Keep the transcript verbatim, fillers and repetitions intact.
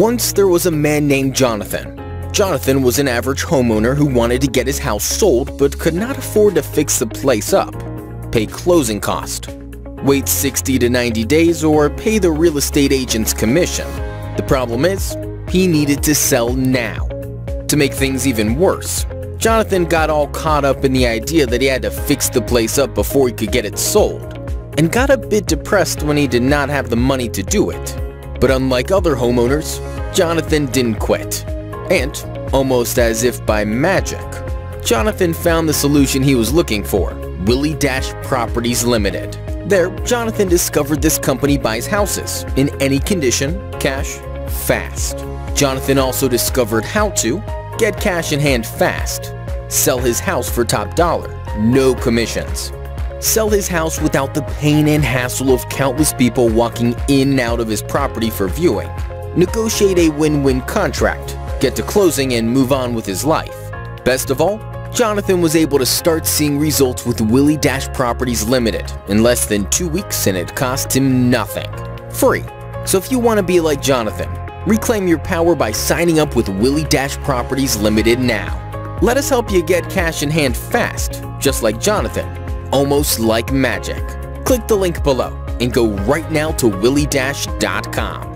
Once there was a man named Jonathan. Jonathan was an average homeowner who wanted to get his house sold but could not afford to fix the place up, pay closing cost, wait sixty to ninety days, or pay the real estate agent's commission. The problem is, he needed to sell now. To make things even worse, Jonathan got all caught up in the idea that he had to fix the place up before he could get it sold, and got a bit depressed when he did not have the money to do it. But unlike other homeowners, Jonathan didn't quit. And, almost as if by magic, Jonathan found the solution he was looking for, Willie Dash Properties Limited. There, Jonathan discovered this company buys houses, in any condition, cash, fast. Jonathan also discovered how to get cash in hand fast, sell his house for top dollar, no commissions, sell his house without the pain and hassle of countless people walking in and out of his property for viewing, negotiate a win-win contract, get to closing, and move on with his life. Best of all, Jonathan was able to start seeing results with Willie Dash Properties Limited in less than two weeks, and it cost him nothing. Free. So if you want to be like Jonathan, reclaim your power by signing up with Willie Dash Properties Limited now. Let us help you get cash in hand fast, just like Jonathan, almost like magic. Click the link below and go right now to willie dash dot com.